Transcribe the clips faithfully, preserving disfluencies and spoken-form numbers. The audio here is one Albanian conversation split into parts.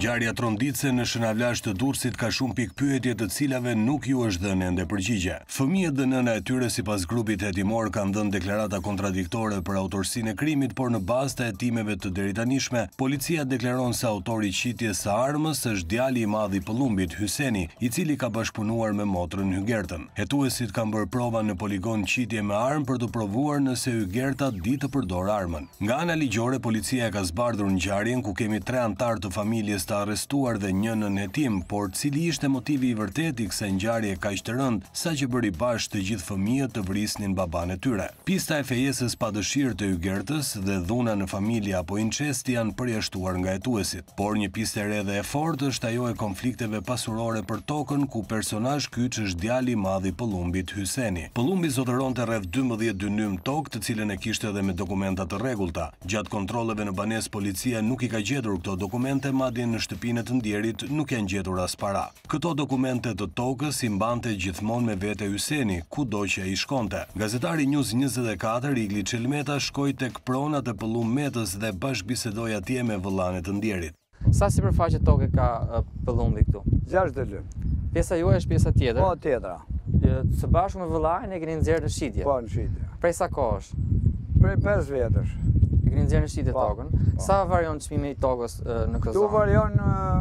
Ngjarja tronditse në Shënavlash të Durrësit ka shumë pikpyetje të cilave nuk ju është dhënë ende përgjigje. Fëmijët dhe nëna e tyre sipas grupit hetimor kanë dhënë deklarata kontradiktore për autorsinë e krimit, por në bazë të hetimeve të deritanishme, policia deklaron se autori i qitjes së armës është djali i madh i Pëllumbit, Hyseni, i cili ka bashkëpunuar me motrën Hygertën. Hetuesit kanë bërë prova në poligon qitje me armë për të provuar nëse Hygerta di të përdor armën. Nga ana ligjore, policia e ka zbardhur ngjarjen ku kemi tre antar të familjes të arrestuar dhe një nën hetim, por cili ishte motivi i vërtet i kësaj ngjarje kaq të rënd, saqë bëri bash të gjithë fëmijët të vrisnin baban e tyre. Pista e fejesës pa dëshirë të Hygertës dhe dhuna në familje apo incesti janë përjashtuar nga hetuesit. Por një pistë e re dhe e fortë është ajo e konflikteve pasurore për tokën, ku personazh kyç është djali i madh i Pëllumbit, Hyseni. Pëllumbi zotëronte rreth dymbëdhjetë dynym tokë, të cilën e kishte edhe me dokumenta të rregullta. Gjatë kontrolleve në banesë, policia nuk i ka gjetur këto dokumente, madje në shtëpinë e të ndjerit nuk janë gjetur as para. Këto dokumente të tokës i mbante gjithmonë me vete Hyseni, kudo që ai shkonte. Gazetari News njëzet e katër Igli Çelmeta shkoi tek pronat e Pëllummetës dhe bashkëbisedoi atje me vëllain e të ndjerit. Sa sipërfaqe toke ka Pëllumbi këtu? gjashtëdhjetë lyp. Pjesa juaj është pjesa tjetër? Po, tjetra. Së bashku me vëllain e keni nxjerrë në shitje? Po, në shitje. Prej sa kohësh? Prej pesë vjetësh. E keni nxjerrë në shitje tokën? Sa varion çmimi i tokës në këtë zonë? Tu varion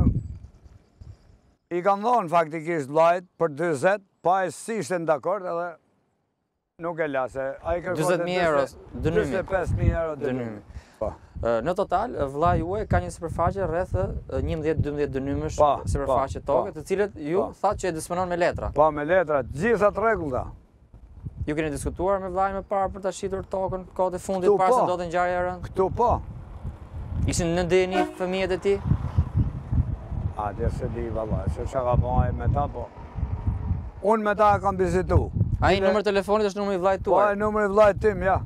i kanë dhënë faktikisht vllajt për dyzet, pa e si ishte në dakord edhe nuk e la se ai kërkonte dyzet mijë euro dënymi. dyzet e pesë mijë euro dënymi. Po. Në total, vllai juaj ka një sipërfaqe rreth njëmbëdhjetë dymbëdhjetë dënymësh sipërfaqe toke, të cilët ju thatë që e disponon me letra. Po, me letra, gjitha të rregullta. Ju keni diskutuar me vllain më parë për ta shitur tokën kohët e fundit para se ndodhte ngjarja e rëndë? Këtu po. Ishin në D N I fëmijët e tij? A, dhe se di, valla, se që ka bëjë me ta, po. Unë me ta kam vizitu. A i numër telefonit është numër i vllajt tuaj? Po, e numër i vllajt tim, ja.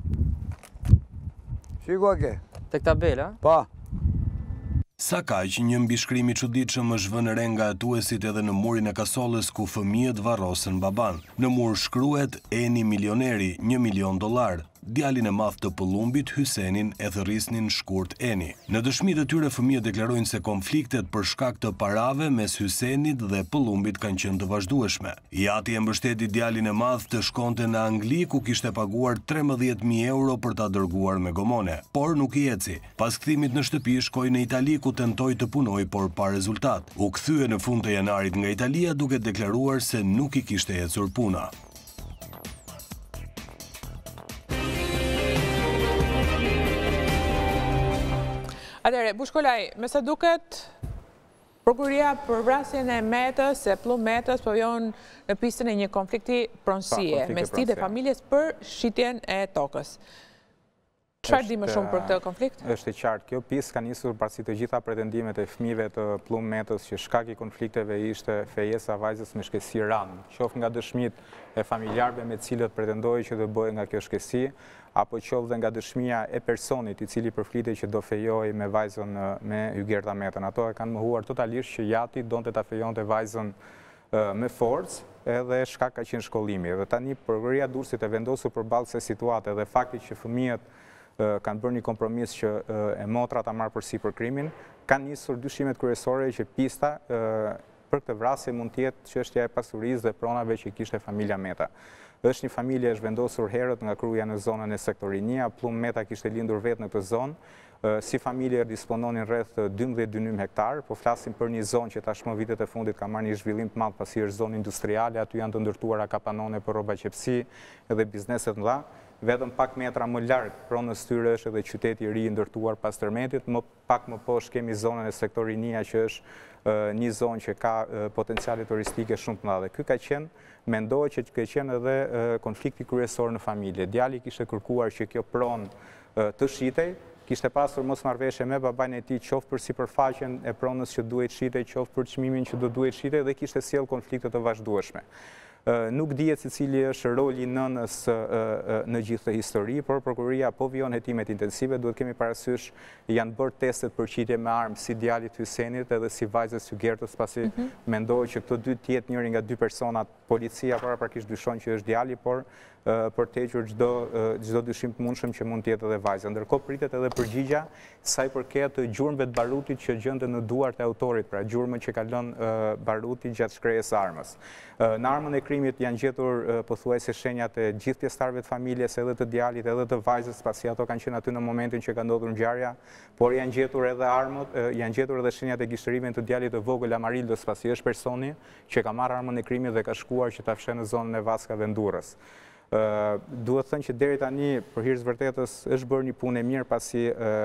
Shiko ke. Tek tabela? Po. Sa kaq, një mbishkrim i çuditshëm është vënë re nga hetuesit edhe në murin e Kasollës, ku fëmijët varrosen baban. Në mur shkruhet Eni milioneri, një milion dollar. Djalin e madh të Pëllumbit, Hysenin, e thërrisnin shkurt Eni. Në dëshmitë e tyre, fëmijët deklarojnë se konfliktet për shkak të parave mes Hysenit dhe Pëllumbit kanë qenë të vazhdueshme. Jati e mbështeti djalin e madh të shkonte në Angli, ku kishte paguar trembëdhjetë mijë euro për ta dërguar me gomone, por nuk i eci. Pas kthimit në shtëpi, shkoi në Itali, ku tentoi të punojë, por pa rezultat. U kthye në fund të janarit nga Italia, duke deklaruar se nuk i kishte ecur puna. Atëre, Bushkolaj, me sa duket, prokuria për vrasjen e Metës, e Pëllummetës, po vjon në pistën e një konflikti pronësie mes tij dhe familjes për shitjen e tokës. Çfarë di më shumë për këtë konflikt? Është e qartë, kjo pistë ka nisur parësi të gjitha pretendimet e fëmijëve të Pëllummetës që shkak i konflikteve ishte fejesa e vajzës me shkësi ranë, qoftë nga dëshmitë e familjarëve me të cilët pretendoi që do bëhej nga kjo shkësi, apo qoftë dhe nga dëshmia e personit i cili përflitej që do fejoj me vajzën me Hygerta Metën. Ato e kanë mohuar totalisht që jati donte ta fejonte vajzën me forcë, edhe shkak ka qenë shkollimi. Dhe tani prokuria Durrësit e vendosur përballë kësaj situate dhe fakti që fëmijët kanë bërë një kompromis që e motra ta marrë përsipër krimin, kanë nisur dyshimet kryesore që pista për këtë vrasje mund të jetë çështja e pasurisë dhe pronave që kishte familja Meta. Është një familje është vendosur herët nga kruja në zonën e sektorinia, Pëllumbeta kishte lindur vetë në këtë zonë, si familje dispononin rreth dymbëdhjetë dynym hektar, po flasim për një zonë që tashmë vitet e fundit ka marrë një zhvillim të madh pasi është zonë industriale, aty janë të ndërtuara kapanone për rroba qepsi edhe bizneset mëdha. Vetëm pak metra më larg pronës tyre është edhe qyteti i ri i ndërtuar pas tërmetit, më pak më poshtë kemi zonën e sektorinia që është një zonë që ka potenciale turistike shumë të madhe. Ky ka qenë, mendohet që ka qenë edhe konflikti kryesor në familje. Djali kishte kërkuar që kjo pronë të shitej, kishte pasur mosmarrveshje me babain e tij qoftë për sipërfaqen e pronës që duhet shitej, qoftë për çmimin që do duhet shitej dhe kishte sjell konflikte të vazhdueshme. Nuk dihet se cili është roli i nënës në gjithë histori, por prokuria po vijon hetimet intensive, duhet kemi parasysh janë bërë testet për qitje me armë si djalit Hysenit edhe si vajzës Hygertës, pasi mendohet që këto dy të jetë njëri nga dy personat. Policia paraprakisht dyshon që është djali, por për të hequr çdo dyshim të mundshëm që mund të jetë edhe vajza. Ndërkohë pritet edhe përgjigja sa i përket gjurmëve të barutit që gjenden në duart e autorit, pra gjurmën që ka lënë baruti gjatë shkrejës së armës. Në armën e krimit janë gjetur pothuajse shenjat e gjithë pjesëtarëve të familjes, edhe të djalit, edhe të vajzës, pasi ato kanë qenë aty në momentin që ka ndodhur ngjarja, por janë gjetur edhe armët, janë gjetur edhe shenjat e gishërimit të djalit të vogël Amarildos, pasi është personi që ka marrë armën e krimit dhe ka shkuar që ta fshehë në zonën e Vaskave Ndurrës. Duhet thënë që deri tani, për hir të vërtetës, është bërë një punë e mirë, pasi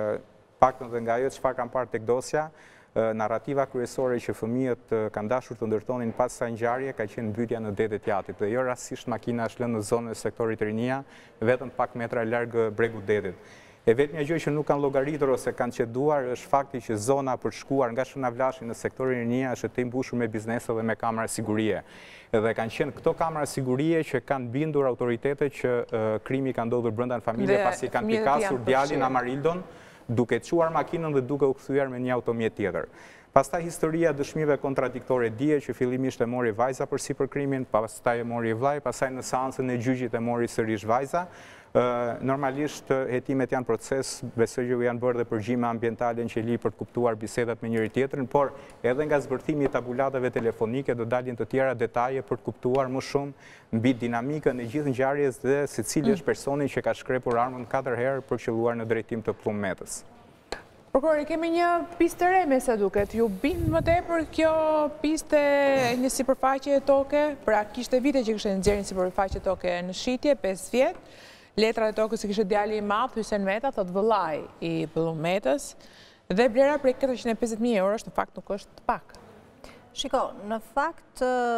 paktën dhe nga ajo çfarë kam parë tek dosja, narrativa kryesore që fëmijët kanë dashur të ndërtonin pas kësaj ngjarje ka qenë mbytja në det e Tjatit, dhe jo rastësisht makina është lënë në zonën e sektorit Rinia, vetëm pak metra larg bregut detit. E vetmja gjë që nuk kanë llogaritur ose kanë qeduar është fakti që zona për shkuar nga Shënavlashi në sektorin Rinia është të mbushur me biznese dhe me kamera sigurie. Dhe kanë qenë këto kamera sigurie që kanë bindur autoritetet që krimi ka ndodhur brenda në familje, pasi kanë pikasur djalin Amarildon duke çuar makinën dhe duke u kthyer me një automjet tjetër. Pastaj historia dëshmive kontradiktore dihet që fillimisht e mori vajza përsi për krimin, pastaj e mori vllai, pastaj në seancën e gjyqit e mori sërish vajza. Normalisht hetimet janë proces, besoj që janë bërë dhe përgjime ambientale në qeli për të kuptuar bisedat me njëri tjetrin, por edhe nga zbërthimi i tabulatave telefonike do dalin të tjera detaje për të kuptuar më shumë mbi dinamikën e gjithë ngjarjes dhe se cili është personi që ka shkrepur armën katër herë për qelluar në drejtim të Plummetës. Prokurori, kemi një pistë të re me sa duket. Ju bind më tepër kjo pistë e një sipërfaqe toke, pra kishte vite që kishte nxjerrë një sipërfaqe toke në shitje, pesë vjet. Letra e tokës i kishte djali i madh, Hysen Meta, thot vëllai i Plummetës, dhe vlera prej katërqind e pesëdhjetë mijë eurosh në fakt nuk është pak. Shiko, në fakt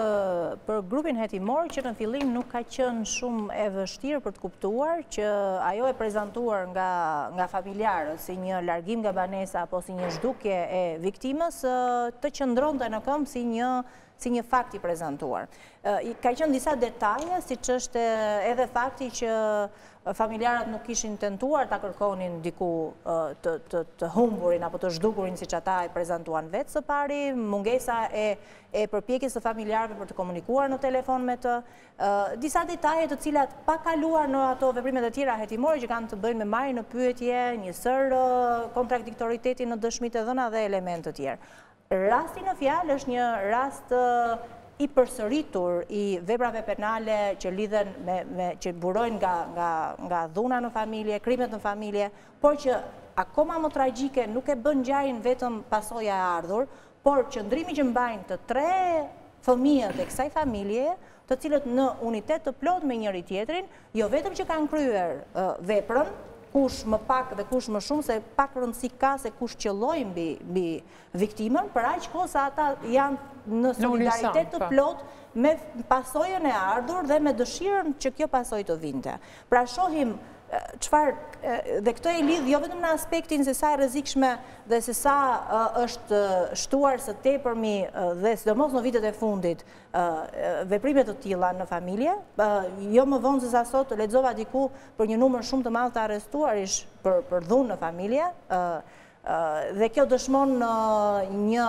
për grupin hetimor që në fillim nuk ka qenë shumë e vështirë për të kuptuar që ajo e prezantuar nga, nga familjarët si një largim nga banesa apo si një zhdukje e viktimës të qëndronte në këmbë si një si një fakt i prezantuar. Ka qenë disa detaje, si që është edhe fakti që familjarët nuk ishin tentuar ta kërkonin diku të, të, të humburin apo të zhdukurin si që ata e prezentuan vetë së pari, mungesa e, e përpjekjes të familjarëve për të komunikuar në telefon me të, disa detaje të cilat pa kaluar në ato veprimet e tjera hetimore që kanë të bëjnë me marrjen në pyetje, njësër kontradiktoriteti në dëshmitë e dhëna dhe elementë të tjerë. Rasti në fjalë është një rast i përsëritur i veprave penale që lidhen me, me që burojnë nga, nga, nga dhuna në familje, krimet në familje, por që akoma më tragjike nuk e bën ngjarjen vetëm pasoja e ardhur, por qëndrimi që mbajnë të tre fëmijët e kësaj familje, të cilët në unitet të plot me njëri tjetrin, jo vetëm që kanë kryer uh, veprën, kush më pak dhe kush më shumë, se pak rëndësi ka se kush qëlloj mbi, mbi viktimën, për aq kohë sa ata janë në solidaritet të plot me pasojën e ardhur dhe me dëshirën që kjo pasojë të vinte. Pra shohim çfarë, dhe këto e lidh jo vetëm në aspektin se sa e rrezikshme dhe se sa është shtuar së tepërmi dhe sidomos në vitet e fundit veprime të tilla në familje, jo më vonë se sa sot lexova diku për një numër shumë të madh të arrestuarish për për dhunë në familje, dhe kjo dëshmon një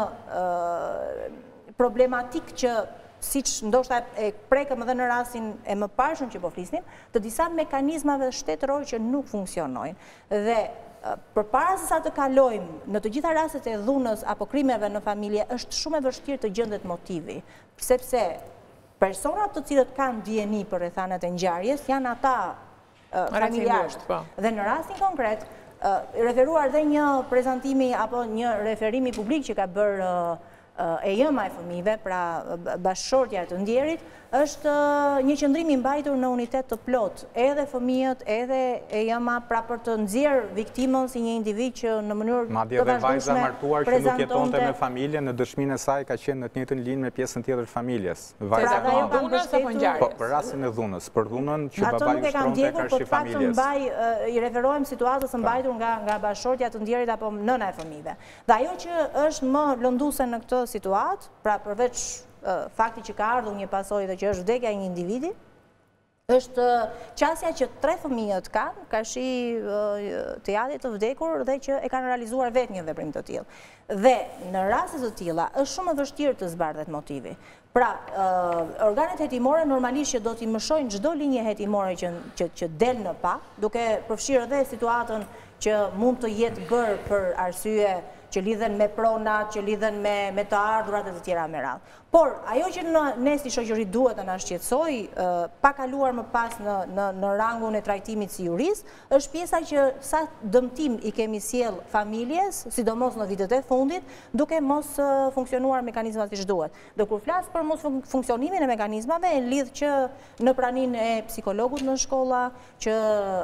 problematik që siç ndoshta e prekëm edhe në rastin e mëparshëm që po flisnim, të disa mekanizmave shtetëror që nuk funksionojnë. Dhe përpara se sa të kalojmë në të gjitha rastet e dhunës apo krimeve në familje, është shumë e vështirë të gjendet motivi, sepse personat të cilët kanë dijeni për rrethanet e ngjarjes janë ata familjarët. Dhe në rastin konkret, referuar dhe një prezantimi apo një referimi publik që ka bërë e jëma e fëmijëve, pra bashkëshortja të ndjerit, është një qëndrim i mbajtur në unitet të plot, edhe fëmijët, edhe e jëma, pra për të nxjerrë viktimën si një individ që në mënyrë të madje edhe vajza martuar që nuk jetonte me familje, në dëshminë e saj ka qenë në të njëjtën linjë me pjesën tjetër të familjes. Vajza pra ajo dhunës apo ngjarjes? Po, për rastin e dhunës, për dhunën që babai u shtronte karshi familjes. Mbaj, i referohem situatës së mbajtur nga nga bashkëshortja të ndjerit apo nëna e fëmijëve. Dhe ajo që është më lënduese në këtë situatë, pra përveç fakti që ka ardhur një pasojë dhe që është vdekja e një individi, është qasja që tre fëmijët kanë, karshi të jadit të vdekur dhe që e kanë realizuar vetë një veprim të tillë. Dhe në raste të tilla është shumë e vështirë të zbardhet motivi. Pra, organet hetimore normalisht që do t'i mëshojnë çdo linje hetimore që del në pa, duke përfshirë edhe situatën që mund të jetë bërë për arsye që lidhen me pronat, që lidhen me të ardhurat e të tjera me radhë. Por, ajo që ne si shoqëri duhet të na shqetësoj, pa kaluar më pas në rangun e trajtimit si jurist, është pjesa që sa dëmtim i kemi sjell familjes, sidomos në vitet e fundit, duke mos funksionuar mekanizmat që duhet. Dhe kur flas për mos funksionimin e mekanizmave, e lidh që në pranin e psikologut në shkolla, që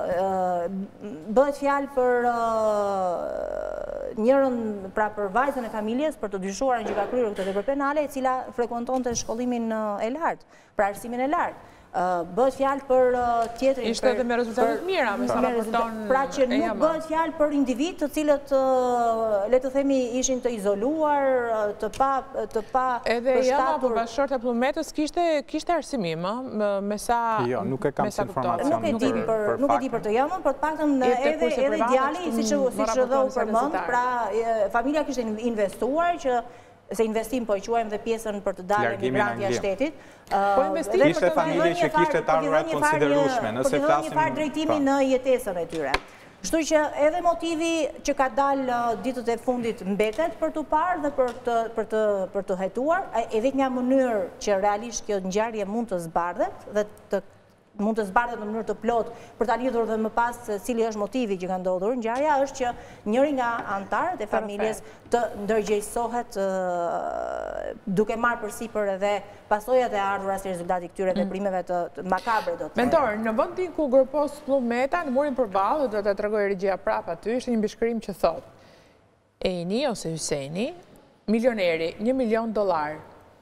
bëhet fjalë për njërën, pra për vajzën e familjes, për të dyshuar që ka kryer këtë vepër penale, e cila frekuenton të shkollimin e lartë, pra arsimin e lartë. Bëhet fjalë për tjetrin... Ishte edhe me rezultatet mira, me sa raporton... Pra që nuk bëhet fjalë për individ të cilët, le të themi, ishin të izoluar, të pa përshtatur... Edhe jama, për bashkëshorta e Pllumetës, kishte arsimim, me sa... Jo, nuk e kam si informacion. Nuk e di për të jamën, për të paktën edhe djali, si që dhe u përmend, pra familja kishte investuar që se investim po i quajmë dhe pjesën për të dalë emigrantja shtetit. Po investim ishte familje që kishte të ardhurat konsiderueshme, nëse flasim... Po të një farë drejtimi në jetesën e tyre. Kështu që edhe motivi që ka dalë ditët e fundit mbetet për të parë dhe për të hetuar, e vetë një mënyrë që realisht kjo ngjarje mund të zbardhet dhe të mund të zbardhet në mënyrë të plot për ta lidhur dhe më pas cili është motivi që ka ndodhur ngjarja, është që njëri nga anëtarët e familjes të ndërgjegjësohet duke marrë përsipër edhe pasojat e ardhura si rezultati këtyre veprimeve të makabre, do të thënë. Mentor, në vendin ku grupos Pllummeta në murin përballë, do ta tregoj regjia prapë aty, ishte një mbishkrim që thotë: Eni ose Hyseni, milioneri, një milion dollar.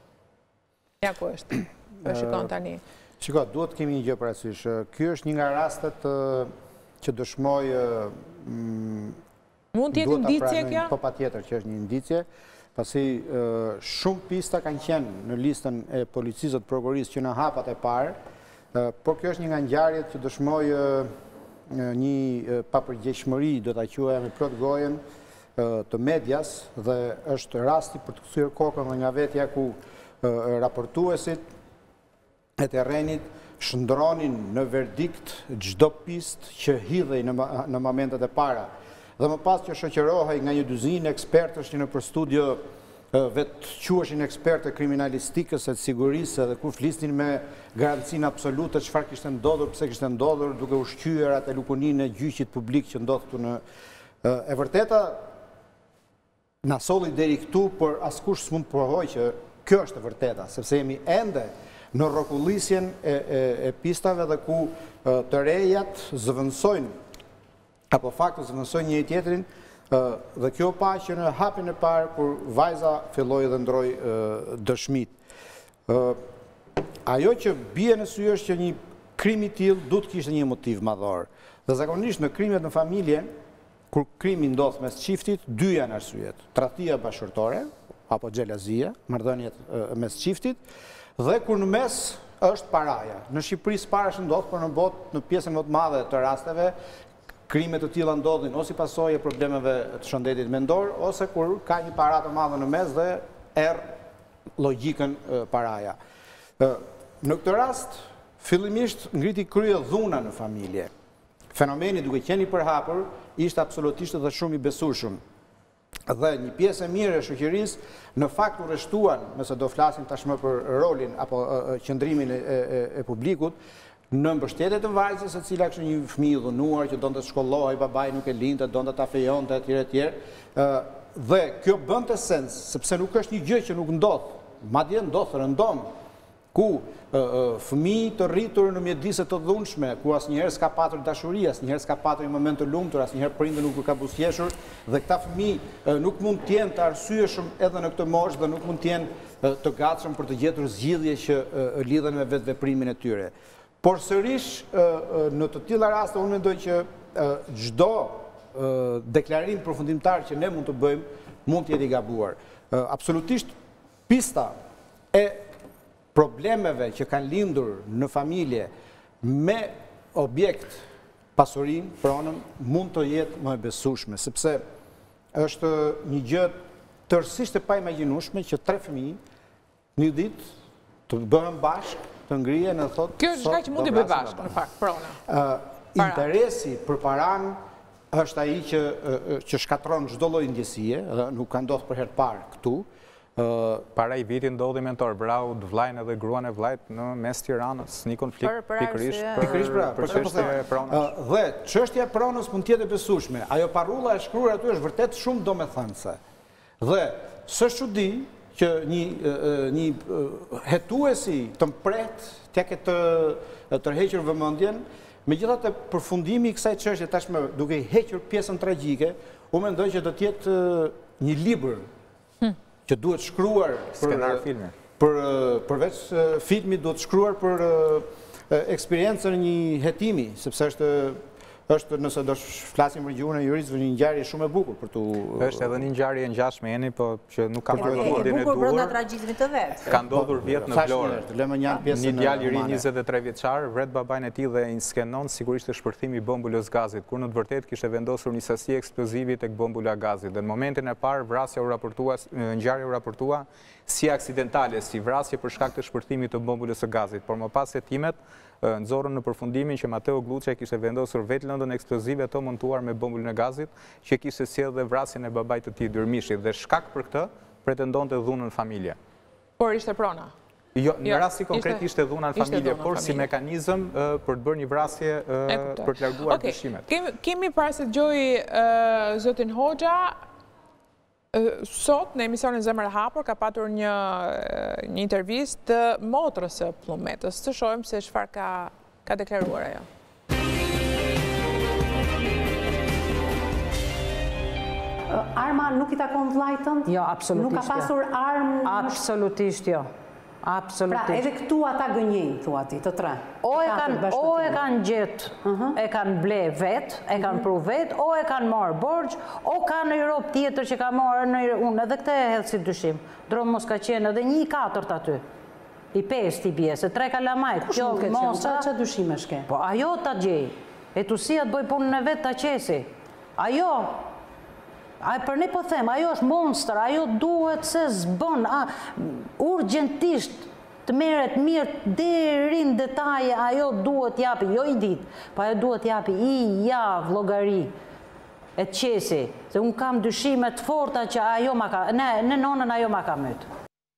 Ja ku është. Po shikon tani. Shiko, duhet kemi një gjë parasysh. Ky është një nga rastet që dëshmoj... Mund t'jetë indicje kjo? Po patjetër që është një indicje, pasi shumë pista kanë qenë në listën e policisë të prokurorisë që në hapat e parë, por kjo është një nga ngjarjet që dëshmoj një papërgjegjshmëri, do ta quajmë me plot gojen, të medias, dhe është rasti për të kthyer kokën nga vetja ku raportuesit e terrenit shndronin në verdikt çdo pistë që hidhej në momentet e para. Dhe më pas që shoqërohej nga një dyzinë ekspertësh që në për studio vetë quheshin ekspertë kriminalistikës e të sigurisë dhe ku flisnin me garancinë absolute çfarë kishte ndodhur, pse kishte ndodhur, duke ushqyer atë lukuninë e gjyqit publik që ndodh këtu në e vërteta na solli deri këtu, por askush s'mund të provojë që kjo është e vërteta, sepse jemi ende në rrokullisjen e pistave dhe ku të rejat zëvendësojnë, apo faktë zëvendësojnë njëri tjetrin, dhe kjo pa që në hapin e parë kur vajza filloi dhe ndroi dëshmitë. Ajo që bie në sy është që një krim i tillë duhet të kishte një motiv madhor. Dhe zakonisht në krimet në familje, kur krimi ndodh mes çiftit, dy janë arsyet: tradhtia bashkëtorë apo xhelazia, marrëdhëniet mes çiftit, dhe kur në mes është paraja. Në Shqipëri s'para që ndodh, por në botë, në pjesën më të madhe të rasteve, krimet të tilla ndodhin ose pasojë e problemeve të shëndetit mendor, ose kur ka një para të madhe në mes dhe err logjikën paraja. Në këtë rast, fillimisht ngriti krye dhuna në familje. Fenomeni, duke qenë i përhapur, ishte absolutisht dhe shumë i besueshëm. Dhe një pjesë e mirë e shoqërisë në fakt u rreshtuan, nëse do flasim tashmë për rolin apo qëndrimin e publikut, në mbështetje të vajzës e cila kishte një fëmijë i dhunuar që donte të shkollohej, babai nuk e linte, donte ta fejonte etj etj. Dhe kjo bënte sens, sepse nuk është një gjë që nuk ndodh, madje ndodh rëndom, ku fëmijë të rritur në mjedise të dhunshme, ku asnjëherë s'ka patur dashuri, asnjëherë s'ka patur një moment të lumtur, asnjëherë prindë nuk ka buzëqeshur, dhe këta fëmijë nuk mund të jenë të arsyeshëm edhe në këtë moshë dhe nuk mund të jenë të gatshëm për të gjetur zgjidhje që lidhen me vetë veprimin e tyre. Por sërish në të tilla raste unë mendoj që çdo deklarim përfundimtar që ne mund të bëjmë mund të jetë i gabuar. Absolutisht pista e problemeve që kanë lindur në familje me objekt pasurin, pronën, mund të jetë më e besueshme, sepse është një gjë tërësisht e paimagjinueshme që tre fëmijë një ditë të bëhen bashkë, të ngrihen e thotë... Kjo është shka që mund të bëj bashkë, në fakt, prona. Interesi për paran është ai që, që shkatron çdo lloj ndjesie, nuk ka ndodhur për herë parë këtu. Para i vitit ndodhi mentor, vrau vllajën edhe gruan e vllajt në mes Tiranës, një konflikt pikërisht pikërisht pra, për çështje e pronës. Dhe çështja e pronës mund të jetë e besueshme. Ajo parrulla e shkruar aty është vërtet shumë domethënëse. Dhe s'është çudi që një një hetuesi të mpret t'ia ketë të tërhequr vëmendjen, megjithatë përfundimi i kësaj çështje tashmë duke i hequr pjesën tragjike, u mendoj që do të jetë një libër që duhet shkruar skenar filmi. Për përveç filmit duhet shkruar për eksperiencën një hetimi, sepse është është nëse do flasim për gjuhën e juristëve një ngjarje shumë e bukur për tu. Është edhe një ngjarje e ngjashme eni, po që nuk ka marrë mendjen e duhur brenda tragjizmit të vet. Ka ndodhur vjet në Vlorë. Një djalë i ri njëzet e tre vjeçar vret babain e tij dhe inskenon sigurisht të shpërthimi bombulës gazit, kur në të vërtetë kishte vendosur një sasi eksplozivi tek bombula gazit. Dhe në momentin e parë vrasja u raportua, ngjarja u raportua si aksidentale, si vrasje për shkak të shpërthimit të bombulës së gazit, por më pas hetimet nxorën në përfundimin që Mateo Gluçi kishte vendosur vetë lëndën eksplozive të montuar me bombulën e gazit, që kishte sjellë dhe vrasjen e babait të tij Dyrmishi dhe shkak për këtë pretendonte dhunën familje. Por ishte prona. Jo, në rasti konkret ishte dhuna në familje, por si mekanizëm për të bërë një vrasje për të larguar dyshimet. Kemi para se dëgjoj zotin Hoxha. Sot në emisionin Zemër e Hapur ka patur një një intervistë të motrës së Pllumetës. Të shohim se çfarë ka ka deklaruar ajo. Arma nuk i takon vllajt tënd? Jo, absolutisht. Nuk ka pasur armë? Absolutisht jo. Absolutisht. Pra, edhe këtu ata gënjejnë, thua ti, të tre. O e kanë o e kanë gjetë, e kanë ble vetë, e kanë pru vetë, o e kanë marrë borxh, o kanë një rob tjetër që ka marrë në unë, edhe këtë e hedh si dyshim. Drom mos ka qenë edhe një i katërt aty. I pesë ti bie, se tre kalamajt. Kush nuk e qenë, çfarë dyshime shke? Po ajo ta gjej. Etusia të bëj punën e vet ta qesi. Ajo Ai për ne po them, ajo është monster, ajo duhet se zbën, urgjentisht të merret mirë deri në detaje, ajo duhet japi, jo i ditë, po ajo duhet japi i javë llogari e të qesi, se unë kam dyshime të forta që ajo ma ka, ne, në nonën ajo ma ka mytë.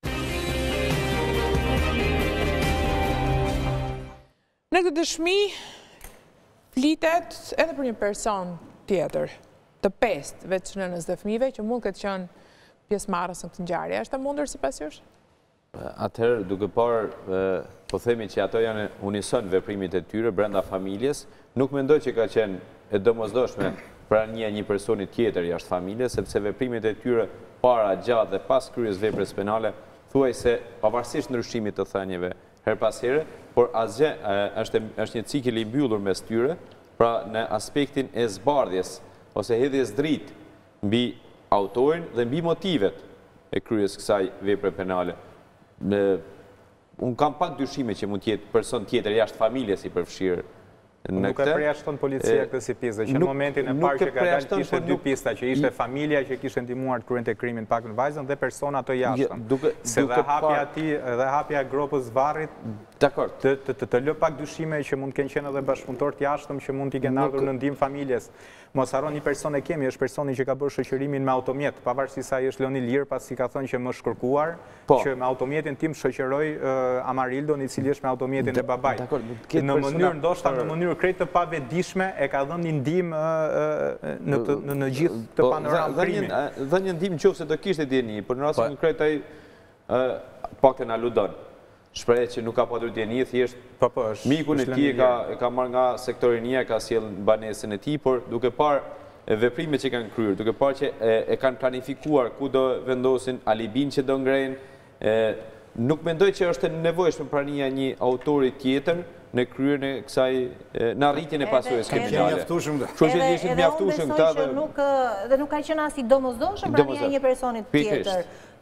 Në këtë dëshmi, flitet edhe për një person tjetër, të pestë veç nënës dhe fëmijëve që mund këtë qenë pjesëmarrës në këtë ngjarje. Është e mundur sipas jush? Atëherë, duke parë, po themi që ato janë unison veprimit e tyre brenda familjes, nuk mendoj që ka qenë e domosdoshme prania një personi tjetër jashtë familjes, sepse veprimet e tyre para, gjatë dhe pas kryes veprës penale, thuaj se pavarësisht ndryshimit të thënieve her pas here, por asgjë është është një cikël i mbyllur mes tyre, pra në aspektin e zbardhjes ose hedhjes dritë mbi autorin dhe mbi motivet e kryes kësaj vepre penale. Unë kam pak dyshime që mund të jetë person tjetër jashtë familjes i përfshirë në Nuk e përjashton policia këtë si pjesë, që në momentin e parë që ka dalë kishte dy pista, që ishte familja që kishte ndihmuar të kryente krimin pak në vajzën dhe persona të jashtëm. Se dhe hapja ati dhe hapja gropës varrit të lë pak dyshime që mund të kenë qenë edhe bashkëpunëtor të jashtëm që mund t'i kenë ardhur në ndihmë familjes. Mos harron një person e kemi, është personi që ka bërë shoqërimin me automjet, pavarësisht se ai është lënë lirë pasi ka thënë që më shkërkuar, që me automjetin tim shoqëroj Amarildon i cili është me automjetin e babait. Në mënyrë ndoshta në mënyrë krejt të pavetdijshme e ka dhënë një ndihmë në në gjithë të panoramë krimi. Dhe një ndihmë nëse do kishte dieni, por në rastin konkret ai paktën aludon. Shpreh që nuk ka patur dieni, thjesht mikun e tij e ka marrë nga sektori i nia, ka sjell banesën e tij, por duke parë veprimet që kanë kryer, duke parë që e kanë planifikuar ku do vendosin alibin që do ngrejnë, nuk mendoj që është e nevojshme prania një autori tjetër në kryerjen e kësaj në arritjen e pasojës kriminale. Kështu që ishte mjaftueshëm këta dhe nuk ka qenë as i domosdoshëm prania një personi tjetër.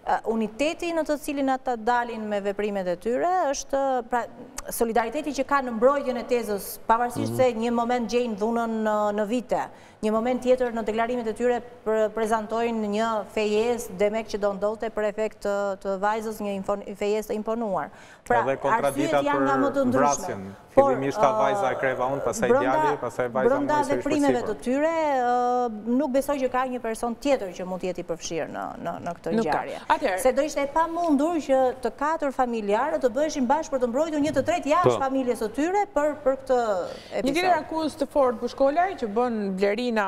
uniteti në të cilin ata dalin me veprimet e tyre, është solidariteti që ka në mbrojtjen e tezës, pavarësisht se një moment gjejnë dhunën në vite, një moment tjetër në deklarimet e tyre prezentojnë një fejes demek që do ndodhte për efekt të vajzës, një fejes të imponuar. Pra, arsyet janë nga më të ndryshme. Fillimisht ka vajza e kreva unë, pasaj djali, pasaj vajza brenda veprimeve të tyre, nuk besoj që ka një person tjetër që mund t'jeti përfshirë në këtë ngjarje. Se do ishte e pamundur që të katër familjarë të bëheshin bashkë për të mbrojtur një të tretë jashtë familjes së tyre për këtë episod. Një tjetër akuzë të fortë Bushkollaj që bën Blerina,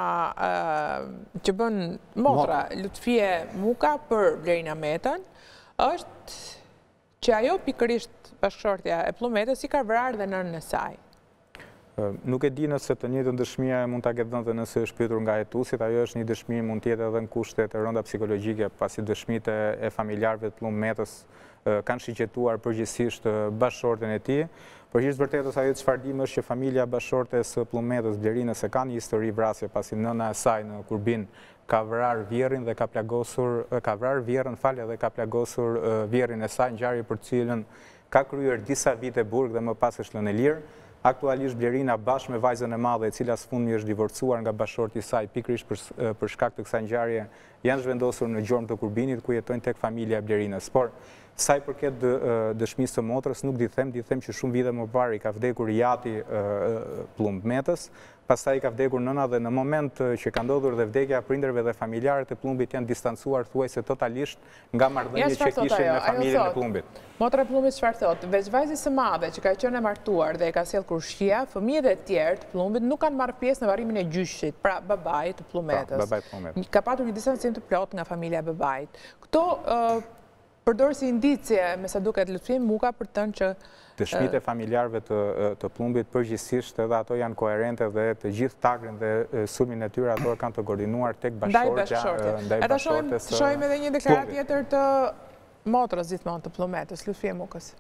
që bën motra Lutfie Muka për Blerina Metën, është që ajo pikërisht bashkëshortja e Pllumetës i ka vrarë dhe nënën e saj. Nuk e di nëse të njëjtën dëshmia mund ta ketë dhënë dhe nëse është pyetur nga hetuesit, ajo është një dëshmi mund të jetë edhe në kushte të rënda psikologjike, pasi dëshmitë e familjarëve të Pllumetës kanë shiqetuar përgjithsisht bashkëshorten e tij. Përgjithsisht vërtetës ajo çfarë dim është që familja bashkëshortes së Pllumetës, Blerinës, e ka një histori vrasje, pasi nëna e saj në Kurbin ka vrarë vjerrin dhe ka plagosur, ka vrarë vjerrën, falja, dhe ka plagosur vjerrin e saj, ngjarje për cilën ka kryer disa vite burg dhe më pas është lënë e lirë. Aktualisht Blerina bashkë me vajzën e madhe, e cila sfundmi është divorcuar nga bashkëshorti i saj pikërisht për, për shkak të kësaj ngjarje, janë zhvendosur në gjormë të Kurbinit ku jetojnë tek familja e Blerinës. Por sa i përket dëshmisë së motrës, nuk di them, di them që shumë vite më parë i ka vdekur jati Pllumetës, pastaj i ka vdekur nëna dhe në moment që ka ndodhur dhe vdekja prindërve dhe familjarët e Plumbit janë distancuar thuajse totalisht nga marrëdhëniet që kishin me familjen e Plumbit. Motra e Plumbit çfarë thotë? Veç vajzës së madhe që ka qenë e martuar dhe e ka sjell kurshia, fëmijët e tjerë të Plumbit nuk kanë marrë pjesë në varrimin e gjyshit, pra babai të Pllumetës. Ka patur një distancim të plot nga familja e babait. Këto përdorë si indicje, me sa duket Lutfie Muka, për të thënë që dëshmitë e familjarëve të Plumbit përgjithsisht edhe ato janë koherente dhe të gjithë tagrin dhe sulmin e tyre ato kanë të koordinuar tek bashkëshortja ndaj bashkëshortes. Edhe shohim edhe një deklaratë tjetër të motrës gjithmonë të Pllumetës, Lutfie Mukës.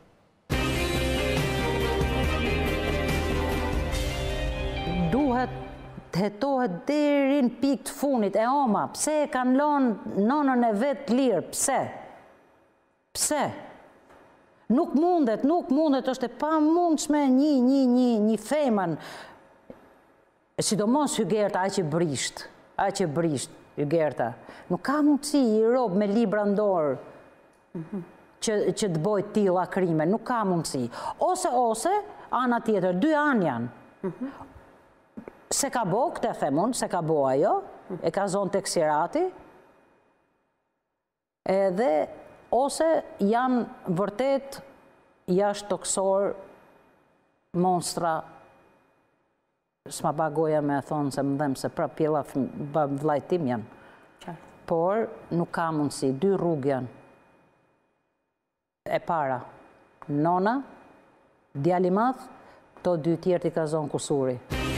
Duhet të hetohet deri në pikë të funit e oma, pse e kanë lënë nonën e vet lirë, pse? Pse? Nuk mundet, nuk mundet, është e pa mundshme një, një, një, një femën, sidomos Hygerta, aq e brisht, aq e brisht, Hygerta. Nuk ka mundësi i rob me libra ndorë që, që të bojë tilla krime, nuk ka mundësi. Ose, ose, ana tjetër, dy anë janë. Se ka bo, këtë e themun, se ka bo ajo, e ka zonë tek Sirati, edhe ose janë vërtet jashtë toksor monstra, s'ma bagoja me e thonë se më dhemë se pra pjela vlajtim janë, por nuk ka mundësi, dy rrugë janë. E para, nona, djali madh, to dy tjerë t'i ka zonë kusuri.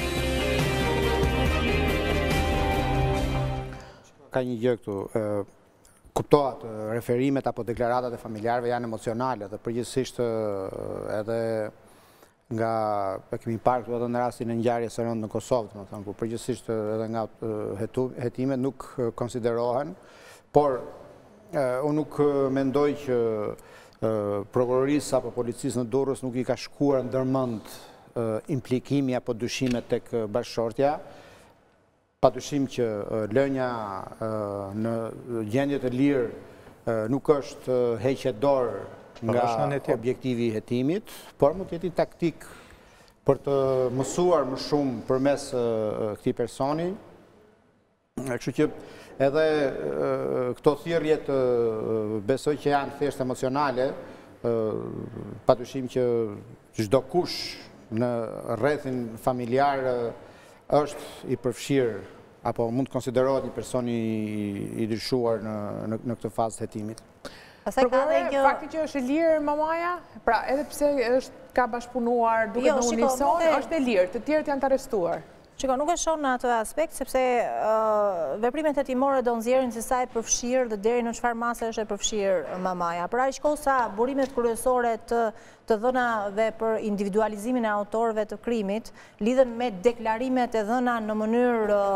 Ka një gjë këtu, kuptohat, referimet apo deklaratat e familjarëve janë emocionale dhe përgjithsisht edhe nga, e kemi parë këtu edhe në rastin e ngjarjes së rëndë në Kosovë, më thënë, ku përgjithsisht edhe nga hetimet nuk konsiderohen, por unë nuk mendoj që prokurorisë apo policisë në Durrës nuk i ka shkuar ndërmend implikimi apo dyshimet tek bashkëshortja. Pa dyshim që lënja në gjendje të lirë nuk është heqje dorë nga objektivi i hetimit, por mund të jetë taktik për të mësuar më shumë përmes këtij personi. Kështu që edhe këto thirrjet besoj që janë thjesht emocionale, pa dyshim që çdo kush në rrethin familjar është i përfshirë apo mund të konsiderohet një person i dyshuar në këtë fazë të hetimit. Fakti që është e lirë mamaja, pra edhe pse ka bashkëpunuar duke në unison, është e lirë, të tjerët janë të arrestuar. Shiko, nuk e shoh në atë aspekt, sepse veprimet hetimore do nxjerrin se sa e përfshirë dhe deri në çfarë mase është e përfshirë mamaja. Për aq kohë sa burimet kryesore të të dhënave për individualizimin e autorëve të krimit lidhen me deklarimet e dhëna në mënyrë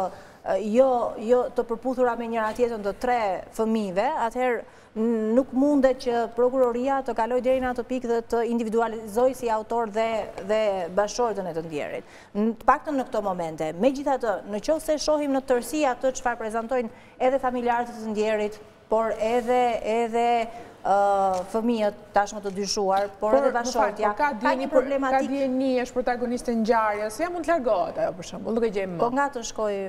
jo të përputhura me njëra tjetën të tre fëmijëve, atëherë nuk mundet që prokuroria të kaloj deri në atë pikë dhe të individualizoj si autor dhe bashkëshortën e të ndjerit. Në të paktën në këto momente, megjithatë, në qoftë se shohim në tërësi atë çfarë prezantojnë edhe familjarët e të ndjerit, por edhe edhe fëmijët tashmë të dyshuar, por edhe bashkëshortja, ka një problematik. Ka dieni është protagoniste në ngjarje, si ja mund të largohet ajo për shembull, nuk e gjejmë më. Po nga të shkoj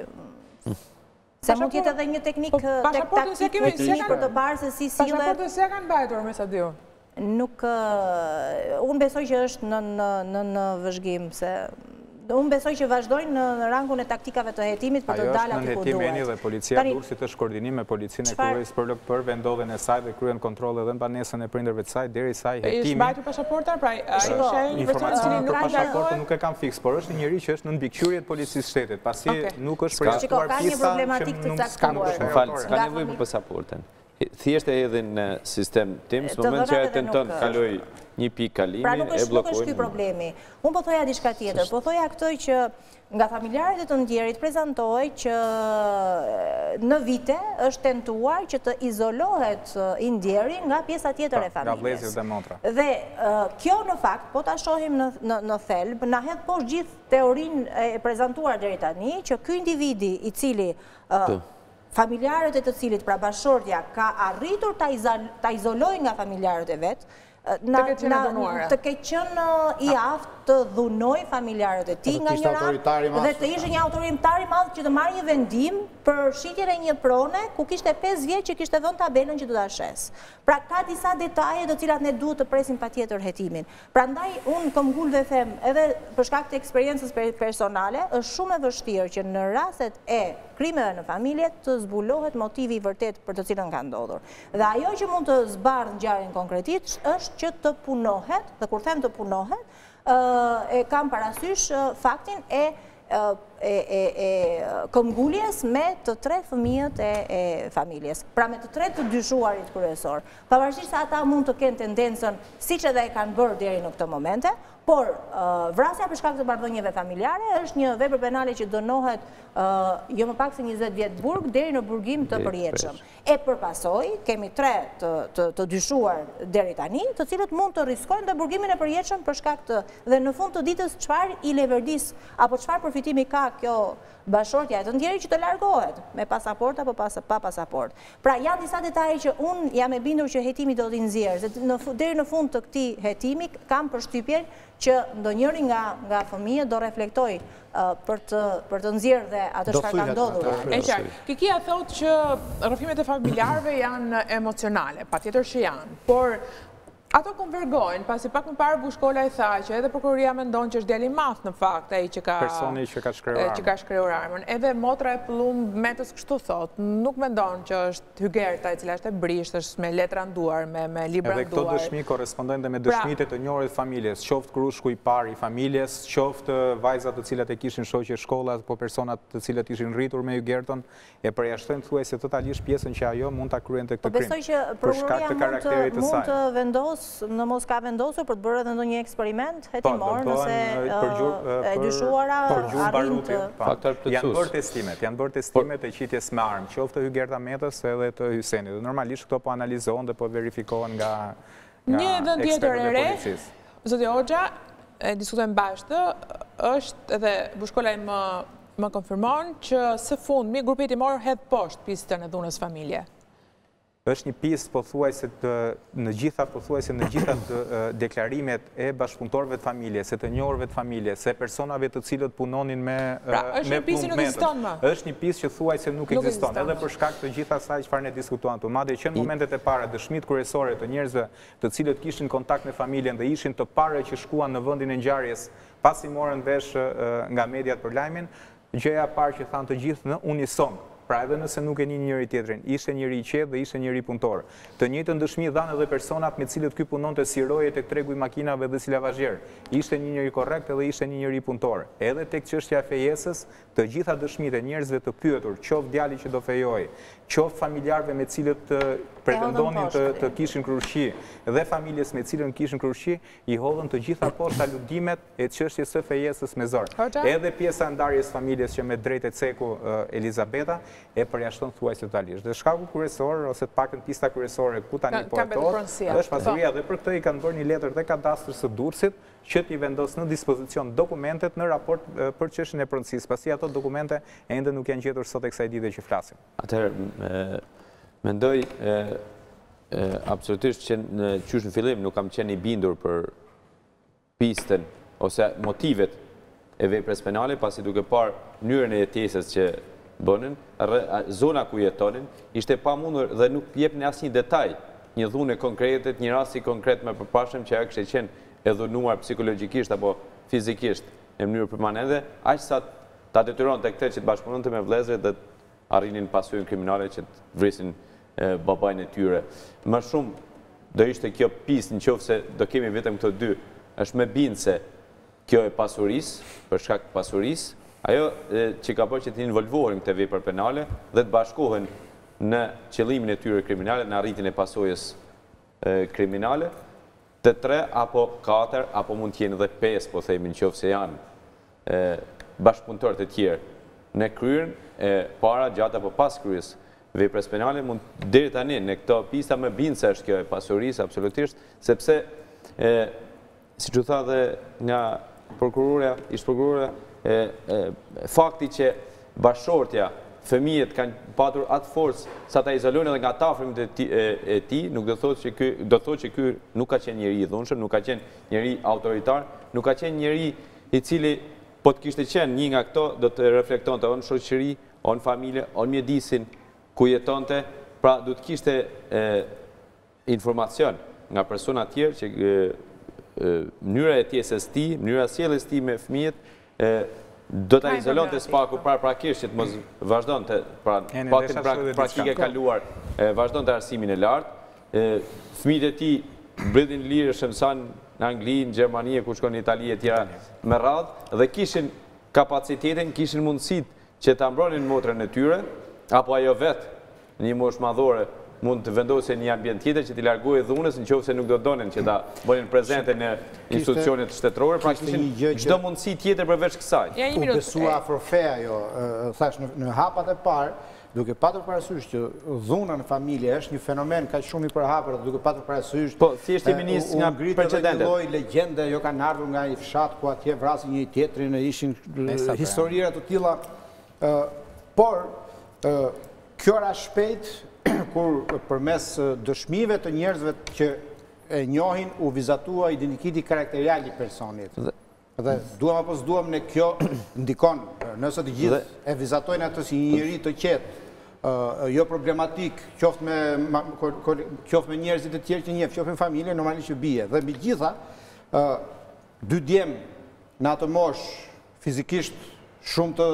se mund tjetë edhe një teknik taktik për të parë se si sillet. Pasaportën se kanë mbajtur me sa diu? Nuk, unë besoj që është në vëzhgim, se unë besoj që vazhdojnë në rangun e taktikave të hetimit për të dalë aty ku duhet. Ajo është në hetimeni dhe policia Durrësit është koordinim me policinë e Kuvajës për L K P-r, vendodhen e saj dhe kryen kontrole dhe në banesën e prindërve të saj deri sa hetimi. Është mbajtur pasaporta, pra informacionin për pasaportën nuk e kam fiks, por është njëri që është në mbikëqyrje të policisë shtetit, pasi nuk është përjashtuar pjesa që nuk s'ka më falë, s'ka nevojë për pasaportën. Thjesht e edhe në sistem tim, së moment që e tenton kaloj një pikë kalimin, e blokojnë. Pra nuk është ky problemi. Unë po thoja diçka tjetër, po thoja këtë që nga familjarët e të ndjerit prezantoj që në vite është tentuar që të izolohet i ndjeri nga pjesa tjetër e familjes. Nga vëllezërit dhe motra. Dhe kjo në fakt, po ta shohim në thelb, na hedh poshtë gjithë teorinë e prezantuar deri tani që ky individi i cili familjarët e të cilit, pra bashkëshortja, ka arritur ta izoloj nga familjarët e vetë, të ke qenë i aftë të dhunoj familjarët e ti nga një radhë dhe të ishte një autoritari madhë që të marrë një vendim për shitjen e një prone ku kishte pesë vjet që kishte vënë tabelën që do ta shes. Pra ka disa detaje të cilat ne duhet të presim patjetër hetimin. Prandaj unë këmbgul dhe them edhe për shkak të eksperiencës personale, është shumë e vështirë që në rastet e krimeve në familje të zbulohet motivi i vërtet për të cilën ka ndodhur. Dhe ajo që mund të zbardhë ngjarjen konkretisht është që të punohet, dhe kur them të punohet, e kam parasysh faktin e këmbguljes me të tre fëmijët e familjes. Pra me të tre të dyshuarit kryesor. Pavarësisht se ata mund të kenë tendencën, siç edhe e kanë bërë deri në këto momente, por vrasja për shkak të marrëdhënieve familjare është një vepër penale që dënohet jo më pak se njëzet vjet burg deri në burgim të përjetshëm. E përpasoj, kemi tre të dyshuar deri tani, të cilët mund të riskojnë dhe burgimin e përjetshëm për shkak të dhe në fund të ditës çfarë i leverdis apo çfarë përfitimi ka kjo bashkëshortja e të ndjerit që të largohet me pasaport apo pa pasaport. Pra janë disa detaje që unë jam e bindur që hetimi do t'i nxjerrë, se deri në fund të këtij hetimi kam përshtypjen që ndonjëri nga fëmijët do reflektoj për të nxjerrë dhe atë çfarë ka ndodhur. E qartë. Kikia thotë që rrëfimet e familjarëve janë emocionale, patjetër që janë, por ato konvergojnë, pasi pak më parë Bushkolla i tha që edhe prokuroria mendon që është djali i madh në fakt ai që ka personi që ka shkruar që ka shkruar armën. Edhe motra e Plumb Metës kështu thot, nuk mendon që është Hygerta e cila është e brisht, është me letra nduar, me me libra nduar. Edhe këto dëshmi korrespondojnë dhe me dëshmitë e të njohurit familjes, qoftë krushku i parë i familjes, qoftë vajzat të cilat e kishin shoqë shkolla apo personat të cilët ishin rritur me Hygertën, e përjashtojnë thuajse totalisht pjesën që ajo mund ta kryente këtë krim. Besoj që prokuroria mund të vendosë në mos ka vendosur për të bërë edhe ndonjë eksperiment hetimor nëse e dyshuara arrin të janë bërë testimet, janë bërë testimet e qitjes me armë, qoftë të Hygerta Metës edhe të Hysenit. Dhe normalisht këto po analizohen dhe po verifikohen nga ekspertët e policisë. Zoti Hoxha, e diskutojmë bashkë, është edhe Bushkolla më konfirmon që së fundmi grupi hetimor hedh poshtë pistën e dhunës familje. Është një pistë pothuajse në gjitha pothuajse në gjitha deklarimet e bashkëpunëtorëve të familjes, se të njohurve të familjes, se personave të cilët punonin me me Plumb Metën. Është një pistë që thuajse nuk ekziston, edhe për shkak të gjitha asaj çfarë ne diskutuam këtu. Madje që në momentet e para dëshmitë kryesore të njerëzve të cilët kishin kontakt me familjen dhe ishin të parë që shkuan në vendin e ngjarjes pasi morën vesh nga mediat për lajmin, gjëja e parë që thanë të gjithë në unison pra edhe nëse nuk e një njëri tjetrin, ishte njëri i qetë dhe ishte njëri punëtor. Të njëjtën dëshmi dhanë edhe personat me cilët ky punonte si roje tek tregu i makinave dhe si lavazhier. Ishte një njëri korrekt edhe ishte një njëri punëtor. Edhe tek çështja e fejesës, të gjitha dëshmitë e njerëzve të pyetur, qoftë djali që do fejojë, qoftë familjarëve me cilët pretendonin të, të kishin krushi dhe familjes me cilën kishin krushi, i hodhën të gjitha poshtë aludimet e çështjes së fejesës me zor. Edhe pjesa e ndarjes familjes që me drejt e ceku Elizabeta e përjashton thuajse totalisht. Dhe shkaku kryesor ose të paktën pista kryesore ku tani po ato, është pasuria dhe për këtë i kanë bërë një letër te kadastri së Durrësit që t'i vendos në dispozicion dokumentet në raport për çështjen e pronësisë, pasi ato dokumente ende nuk janë gjetur sot e kësaj dite që flasim. Atëherë, mendoj absolutisht që në qysh në fillim nuk kam qenë i bindur për pistën ose motivet e veprës penale, pasi duke parë mënyrën e jetesës që bënin, zona ku jetonin, ishte pamundur dhe nuk jep në asnjë detaj, një dhunë konkrete, një rasti konkret me përpashëm që ajo kishte qenë e dhunuar psikologjikisht apo fizikisht në mënyrë permanente, aq sa ta detyron tek këtë që të bashkëpunonte me vëllezërit dhe arrinin pasurinë kriminale që të vrisin babajnë e tyre. Më shumë do ishte kjo pistë nëse do kemi vetëm këto dy, është me bindë se kjo e pasurisë, për shkak të pasurisë, ajo që ka bërë që të involvohen këtë vepër penale dhe të bashkohen në qëllimin e tyre kriminale, në arritjen e pasojës kriminale, të tre apo katër, apo mund t'jenë dhe pesë, po themi nëse janë bashkëpunëtor të tjerë në kryrën e para, gjatë apo pas kryes veprës penale, mund deri tani në këto pista më bindë se është kjo e pasurisë absolutisht, sepse siç u tha dhe nga prokurorja, ish prokurorja, fakti që bashortja, fëmijët kanë patur atë forcë sa ta izolojnë edhe nga të afërmit e tij, nuk do thotë që ky do thotë që ky nuk ka qenë njeri i dhunshëm, nuk ka qenë njeri autoritar, nuk ka qenë njeri i cili po të kishte qenë një nga këto do të reflektonte on shoqëri, on familje, on mjedisin ku jetonte, pra do të kishte informacion nga persona të tjerë që mënyra e jetesës tij, mënyra e sjelljes tij me fëmijët do ta izolonte spaku paraprakisht që të mos vazhdonte pra paktën praktike kaluar, vazhdonte arsimin e lartë, fëmijët e tij mbledhin lirë shënsan në Angli, në Gjermani, ku shkon në Itali e tjera me radhë dhe kishin kapacitetin, kishin mundësitë që ta mbronin motrën e tyre, apo ajo vetë në një moshë madhore mund të vendosë një ambient tjetër që t'i largohej dhunës nëse nuk do donin që ta bënin prezente në institucionet shtetërore, pra kishin çdo mundësi tjetër përveç kësaj. U besua afrofeja jo, thash në hapat e parë, duke patur parasysh që dhuna në familje është një fenomen kaq shumë i përhapur, duke patur parasysh. Po, thjesht jemi nis nga precedentet. Një lloj legjende jo kanë ardhur nga një fshat ku atje vrasin një tjetrin e ishin historira të tilla. Por kjo ra shpejt kur përmes dëshmive të njerëzve që e njohin u vizatua identiteti karakterial i personit. Dhe duam apo s'duam në kjo ndikon, nëse të gjithë e vizatojnë atë si një njeri të qetë, jo problematik, qoftë me qoftë me njerëzit e tjerë që njeh, qoftë me familje, normalisht që bie. Dhe mbi gjitha, dy djemë në atë moshë fizikisht shumë të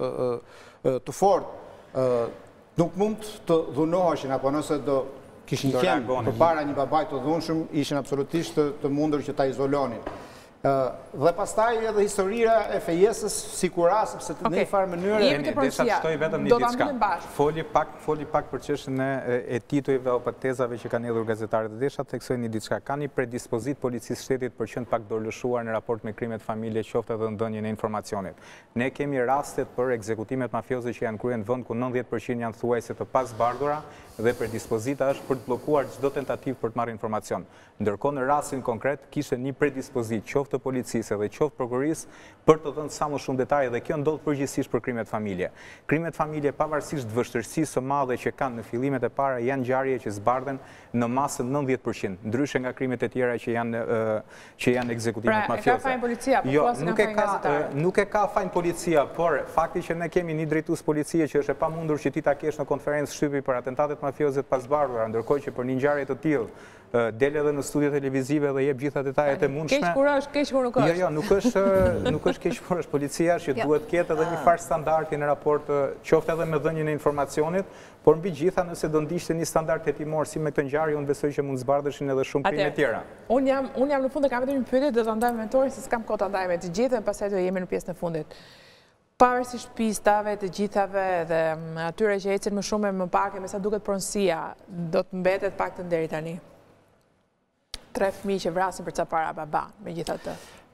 të fortë, nuk mund të dhunoheshin, apo nëse do kishin qenë përpara një babaj të dhunshëm, ishin absolutisht të mundur që ta izolonin. Dhe pastaj edhe historira e fejesës sikura, sepse të një farë mënyrë... Jemi të përësia, do të ambullin bashkë. Foli pak, foli pak për çështjen e titujve o tezave që kanë hedhur gazetarët, dhe desha të theksoj një diçka. Ka një predispozit policisë shtetit për qenë pak dorëlëshuar në raport me krimet familje, qoftë edhe ndonjën e informacionit. Ne kemi rastet për ekzekutimet mafioze që janë kryer në vend ku nëntëdhjetë përqind janë thuajse të pasbardhura dhe predispozita është për të bllokuar çdo tentativë për të marrë informacion. Ndërkohë në rastin konkret kishte një predispozit qoftë të policisë dhe qoftë prokurorisë për të dhënë sa më shumë detaje dhe kjo ndodh përgjithsisht për krimet familje. Krimet familje pavarësisht vështirësisë së madhe që kanë në fillimet e para janë ngjarje që zbardhen në masën nëntëdhjetë përqind, ndryshe nga krimet e tjera që janë që janë ekzekutimet mafioze. Pra, e ka fajin policia, po jo, flasin nuk e ka nuk e ka fajin policia, por fakti që ne kemi një drejtues policie që është e pamundur që ti ta kesh në konferencë shtypi për atentatet mafioze të pasbardhura, ndërkohë që për një ngjarje të tillë del edhe në studio televizive dhe jep gjitha detajet e mundshme. Keq kur është, keq kur nuk është. Jo, jo, nuk është nuk është keq kur është policia që duhet ketë edhe një farë standardi në raport, qoftë edhe me dhënien e informacionit, por mbi gjitha nëse do ndiqte një standard hetimor si me këtë ngjarje, unë besoj që mund zbardheshin edhe shumë krime tjera. Unë jam unë jam në fund e kam vetëm një pyetje, do ta ndaj me mentorin se s'kam kohë ta ndaj me të gjithë, pastaj do jemi në pjesën e fundit. Pavarësisht pistave, të gjithave dhe atyre që ecin më shumë e më pak e me sa duket pronësia, do të mbetet pak të deri tani. Tre fëmijë që vrasin për ca para baba, me gjitha të.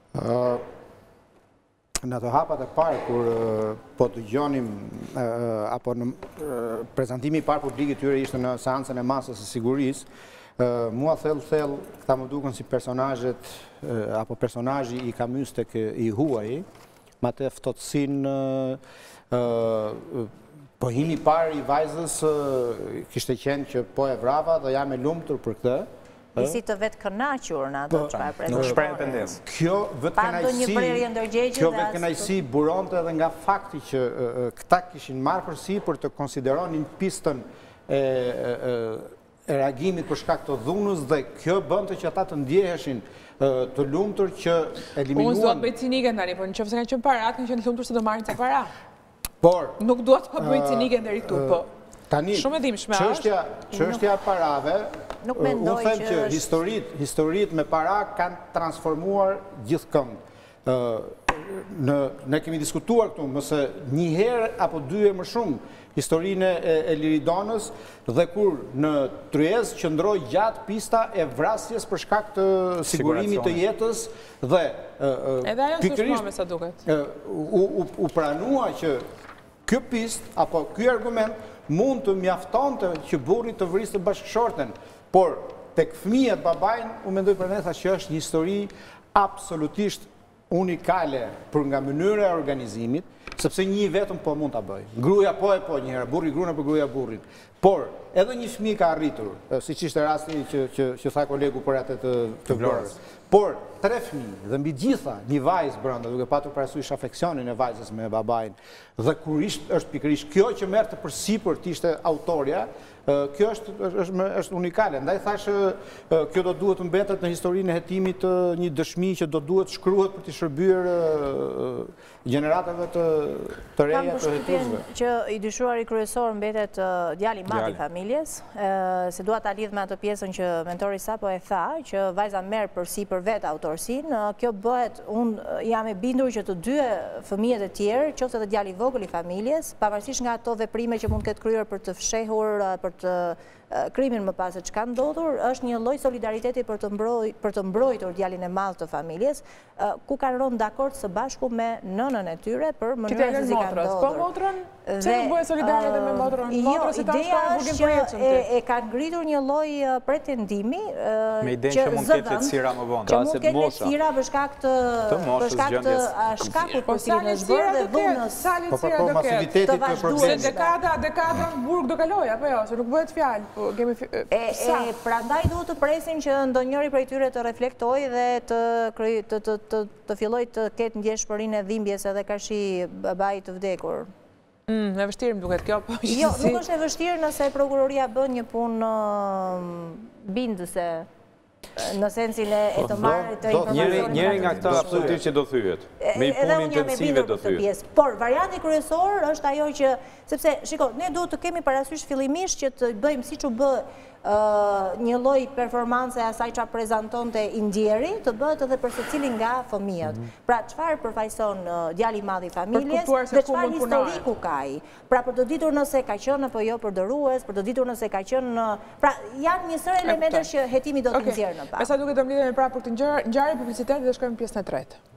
Në të hapat e parë, kur po të gjonim, apo në prezentimi i parë publik i tyre ishte në seancën e masës e sigurisë, mua thellë-thellë, këta më duken si personazhet, apo personazhi i Camus tek i huaj, ma të ftohtësin po himi parë i vajzës kishte qenë që po e vrava dhe jam e lumtur për këtë. Isi të vetë kënaqur në ato çfarë pretendon. Nuk shpreh tendencë. Kjo vetë kjo vetë kënaqësi buronte edhe nga fakti që këta kishin marrë përsi për të konsideronin pistën e reagimit për shkak të dhunës dhe kjo bënte që ata të ndjeheshin të lumtur që eliminuan... Unë s'do të bëj cinike tani, por nëse kanë qenë parat, kanë qenë lumtur se do marrin ca para. Por nuk dua të bëj cinike deri këtu, po. Tani, shumë e dimshme është. Çështja e parave, nuk mendoj që unë them që historitë, historitë me para kanë transformuar gjithkënd. Në ne kemi diskutuar këtu, mëse një herë apo dy e më shumë historinë e Liridonës dhe kur në Tryez qëndroi gjatë pista e vrasjes për shkak të sigurimit të jetës dhe edhe ajo s'është më sa duket. U pranua që ky pist apo ky argument mund të mjaftonte që burri të vriste bashkëshorten, por tek fëmijët babajn u mendoj për ne tha që është një histori absolutisht unikale për nga mënyra e organizimit, sepse një vetëm po mund ta bëj. Gruaja po e po një herë, burri gruan apo gruaja burrin. Por edhe një fëmijë ka arritur, siç ishte rasti që që që tha kolegu për atë të të Vlorës. Por tre fëmijë dhe mbi gjitha një vajzë brenda, duke patur parasysh afeksionin e vajzës me babain. Dhe kur është pikërisht kjo që merr të përsipër të ishte autoria, kjo është është është unikale. Ndaj thashë kjo do duhet të mbetet në historinë e hetimit një dëshmi që do duhet shkruhet për të shërbyer gjeneratave të të reja të hetuesve. Që i dyshuari kryesor mbetet djali i madh i familjes, se dua ta lidh me atë pjesën që mentori sapo e tha, që vajza merr përsipër vetë autorsinë. Kjo bëhet, unë jam e bindur që të dy fëmijët e tjerë, qoftë edhe djali i vogël i familjes, pavarësisht nga ato veprime që mund të ketë kryer për të fshehur, për të krimin më pas se çka ndodhur, është një lloj solidariteti për të mbrojtur për të mbrojtur djalin e madh të familjes, ku kanë rënë dakord së bashku me nënën e tyre për mënyrën se si kanë ndodhur. Po motrën, çfarë bëhet solidare edhe me motrën? Jo, ideja është që e kanë ngritur një lloj pretendimi me idenë që mund të ketë lehtësira më vonë. Që mund të ketë lehtësira për shkak të për shkak të shkakut për cilin është bërë dhe dhunës. Sa lehtësira do ketë? Të vazhdueshme. Dekada, dekada në burg do kaloj apo jo, se nuk bëhet fjalë. E prandaj duhet të presim që ndonjëri prej tyre të reflektojë dhe të fillojë të ketë ndjeshmërinë e dhimbjes edhe kashi babait të vdekur. E vështirë më duket kjo, po jo, nuk është e vështirë nëse prokuroria bën një punë bindëse, në sensin e të marrë të informacionit. Njëri nga këta absolutisht që do thyet, me i punë intensive do thyet. Por varianti kryesor është ajo që, sepse, shiko, ne duhet të kemi parasysh fillimisht që të bëjmë siç u bë një lloj performance asaj çfarë prezantonte i ndjeri, të bëhet edhe për secilin nga fëmijët. Pra çfarë përfaqëson djali i madh i familjes dhe çfarë historiku ka ai. Pra për të ditur nëse ka qenë apo jo përdorues, për të ditur nëse ka qenë, pra janë një sër elementesh që hetimi do të nxjerrë në pas. Me sa duket do mlidhemi pra për të ngjarje publiciteti dhe shkojmë në pjesën e tretë.